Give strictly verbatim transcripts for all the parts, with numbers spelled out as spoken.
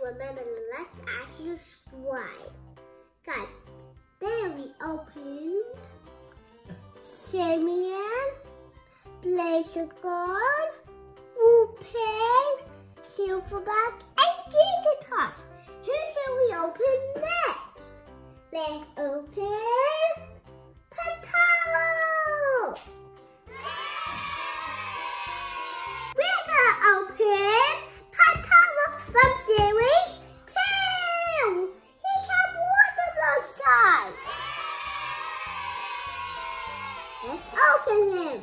remember to like and subscribe. Guys, there we opened Simeon, Blazer Gold, Wu-Ping, Silverback, and Gigatos. Who shall we open next? Let's open Pantaro. We're gonna open Pantaro from series two. He can walk on those sides. Let's open him.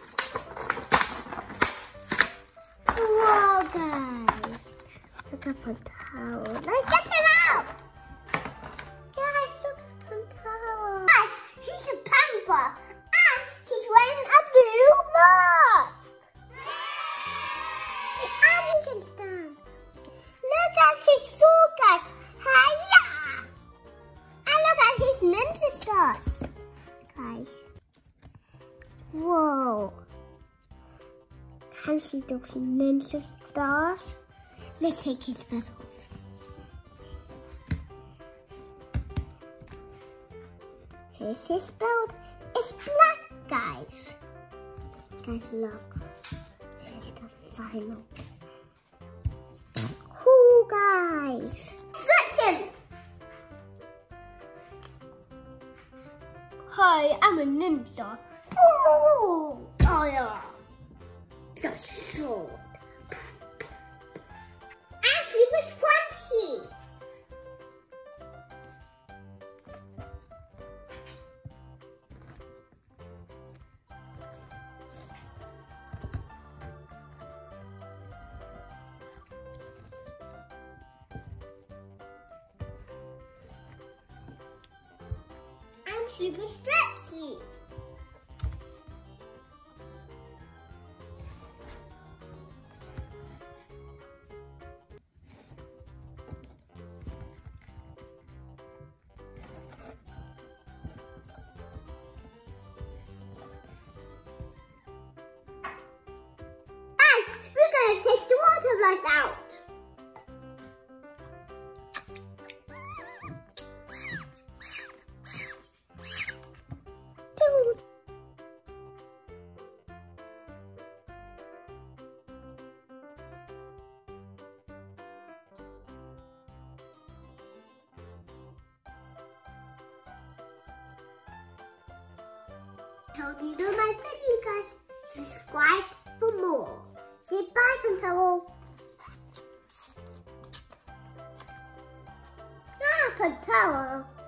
Whoa, guys. Look at Pantaro. Let's get him out. Guys, look at Pantaro. Guys, he's a panther. And he's wearing a blue mask. And he can stand. Look at his sword, guys. Hiya! And look at his ninja stars. Guys. Whoa. Can you see those ninja stars? Let's take his belt off. Here's his belt. It's black, guys. Guys, look. Here's the final. Cool, guys. Switch him. Hi, I'm a ninja. Ooh. Oh, yeah. The sword. Actually, it was fancy. I'm super stretchy. We're going to take the water blood out. Hope you enjoyed my video, guys. Subscribe for more. Say bye, Pantaro. Ah, Pantaro.